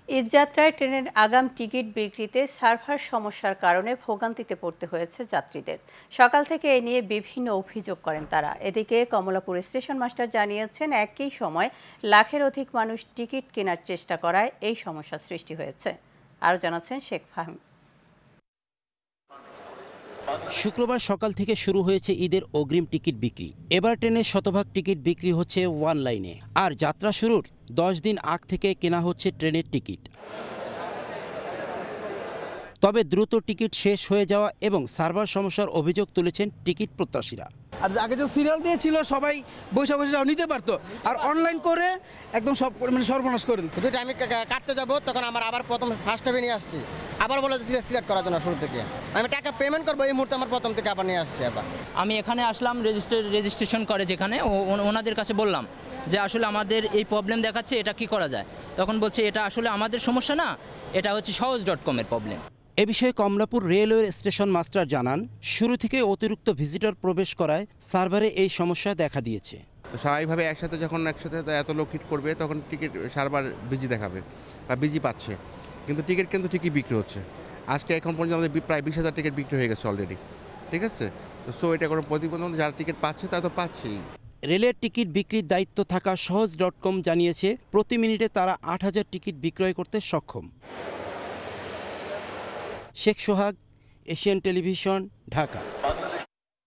ঈদযাত্রায় ট্রেনের আগাম টিকিট বিক্রিতে সার্ভার সমস্যার কারণে ভোগান্তিতে পড়তে হয়েছে যাত্রীদের। সকাল থেকে এ নিয়ে বিভিন্ন অভিযোগ করেন তারা। এদিকে কমলাপুর স্টেশন মাস্টার জানিয়েছেন, একই সময় লাখের অধিক মানুষ টিকিট কেনার চেষ্টা করায় এই সমস্যা সৃষ্টি হয়েছে। আরও জানাচ্ছেন শেখ ফাহিম। শুক্রবার সকাল থেকে শুরু হয়েছে ঈদের অগ্রিম টিকিট বিক্রি। এবার ট্রেনের শতভাগ টিকিট বিক্রি হচ্ছে ওয়ান লাইনে, আর যাত্রা শুরুর 10 দিন আগ থেকে কেনা হচ্ছে ট্রেনের টিকিট। তবে দ্রুত টিকিট শেষ হয়ে যাওয়া এবং সার্ভার সমস্যার অভিযোগ তুলেছেন টিকিট প্রত্যাশীরা। আর আগে যে সিরিয়াল দিয়েছিল সবাই বসে বসে নিতে পারতো, আর অনলাইন করে একদম সব সর্বনাশ করে দিচ্ছে। দুটো আমি কাটতে যাবো, তখন আমার আবার প্রথম ফার্স্ট টাইমে নিয়ে আসছি, আবার বলে সিলেক্ট করার জন্য শুরু থেকে আমি টাকা পেমেন্ট করবো, এই মুহূর্তে আমার প্রথম থেকে আবার নিয়ে আসছি। আবার আমি এখানে আসলাম রেজিস্ট্রেশন করে, যেখানে ওনাদের কাছে বললাম যে আসলে আমাদের এই প্রবলেম দেখাচ্ছে, এটা কি করা যায়। তখন বলছে এটা আসলে আমাদের সমস্যা না, এটা হচ্ছে সহজ.com-এর প্রবলেম। এ বিষয়ে কমলাপুর রেলওয়ে স্টেশন মাস্টার জানান, শুরু থেকে অতিরিক্ত ভিজিটর প্রবেশ করায় সার্ভারে এই সমস্যা দেখা দিয়েছে। স্বাভাবিকভাবে একসাথে এত লোক হিট করবে, তখন টিকিট সার্ভার বিজি দেখাবে বা বিজি পাচ্ছে, কিন্তু টিকিট কিন্তু ঠিকই বিক্রি হচ্ছে। আজকে এখন পর্যন্ত আমাদের প্রায় 20,000 টিকিট বিক্রি হয়ে গেছে অলরেডি, ঠিক আছে। সো এটা কোনো প্রতিবন্ধক, যারা টিকিট পাচ্ছে তারা তো পাচ্ছেই। রেলের টিকিট বিক্রির দায়িত্ব থাকা সহজ.com জানিয়েছে, প্রতি মিনিটে তারা 8,000 টিকিট বিক্রয় করতে সক্ষম। Sheikh Sohag, Asian television, Dhaka.